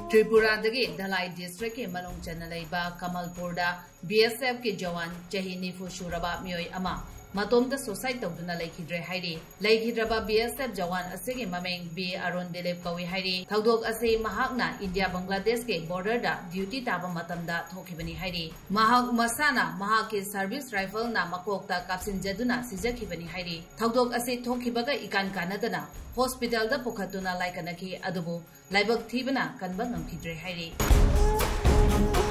त्रिपुरादगी धलाई district के मनुंग चन्नलैबा कमलपुरदा BSF के जवान चही निफु सुरबा मियोय अमा Matomta suicide Touduna Leikhidre hairi Leikhidreba BSF Jawan asige mameng B Arun Dilip kawi hairi Thaudok ase mahakna India Bangladesh ke border da duty taba matamda thokibani hairi Mahak masana mahak ke service rifle na makokta kapsin jaduna sijakibani hairi Thaudok ase thokibaga ikan kanadana hospital da pukhatuna laikanaki adubu laibak thibana kanba ngamkhidre hairi